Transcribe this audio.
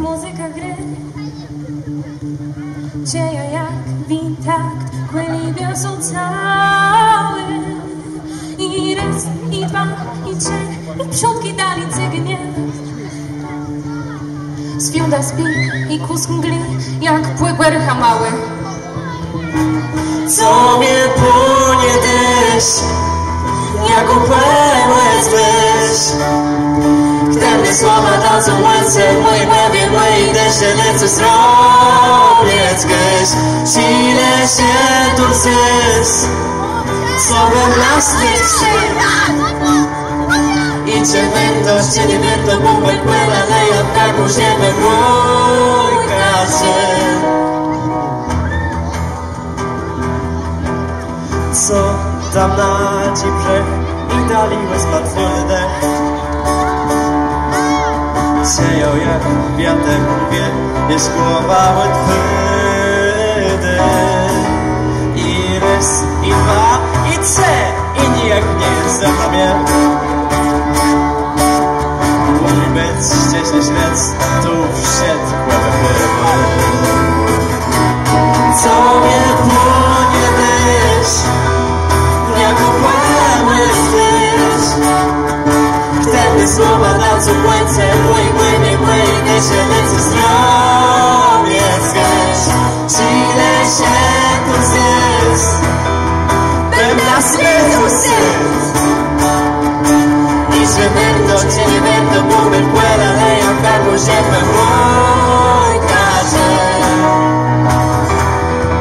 muzyka gry dzieje jak wintakt, kłyni wiosą cały. I raz, i dwa, i trzech, i przodki dali cygnie. Z fiuda spi i kus mgli, jak płygłe rycha mały. Co mnie płynie deszcz, jak upłynęły zwyż. Które słowa dadzą łęce w mojej głowie, w mojej desze lecę zrobić gryź. Sile się tu zysk, sobie własnych sił. I cię będą, cię nie będą, bubek płyna, leja w taką ziemię mój kasy. Co tam na ci brzeg i dali bezmartwiony dech. Sieją jak wiatek wie, jest głowa łatwy dech. I raz, i dwa, i trzy, i nijak nie jest za mnie. Mój być ścieżny ślec, tu wszedł głowę pyły. Co mnie płonie deszcz, jak upłynęły zwyż. Wtedy słowa dadzą łęce, mojej desze lecę zrobię zgryź. Sile się tu zysk, pewna smyku syf. I że będą, cię nie będą, bubek płyna, leja w gardło ziemię.